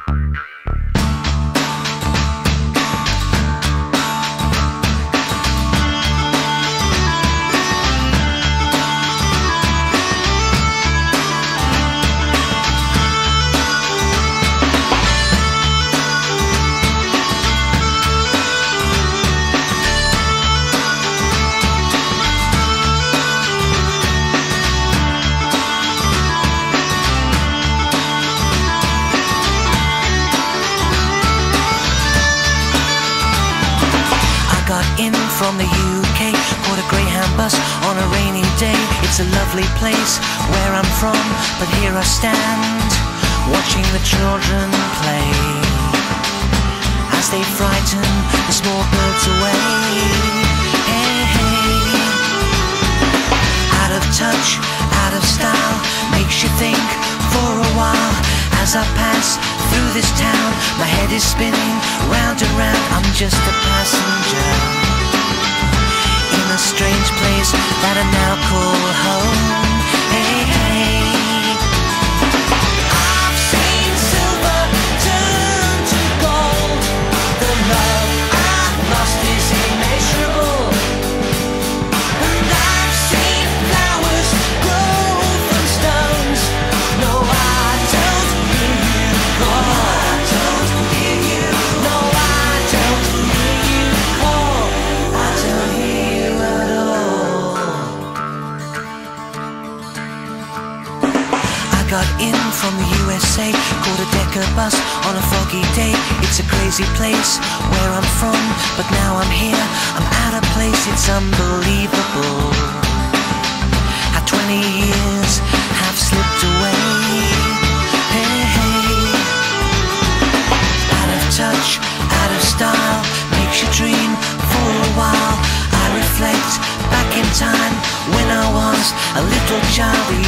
In from the UK, caught a Greyhound bus on a rainy day. It's a lovely place where I'm from, but here I stand, watching the children play, as they frighten the small birds away. Hey, hey. Out of touch, out of style, makes you think for a while. As I pass through this town, my head is spinning round and round. I'm just a passenger in a strange place that I now call home. Hey, hey. I've seen silver turn to gold. The love I've lost is immeasurable. And I've seen flowers grow from stones. No, I don't hear you call. I don't hear you. No, I don't hear you call. I don't hear you at all. I got in from the USA, caught a Decker bus on a foggy day. It's a crazy place where I'm from, but now I'm here, I'm out of place. It's unbelievable how 20 years have slipped away. Hey, hey. Out of touch, out of style, makes you dream for a while. I reflect back in time when I was a little child.